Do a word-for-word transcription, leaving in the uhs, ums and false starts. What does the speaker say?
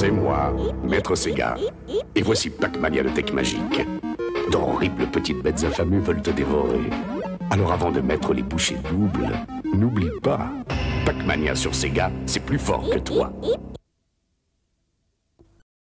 C'est moi, Maître Sega. Et voici Pac-Mania le Tech Magique. D'horribles petites bêtes affamées veulent te dévorer. Alors avant de mettre les bouchées doubles, n'oublie pas, Pac-Mania sur Sega, c'est plus fort que toi.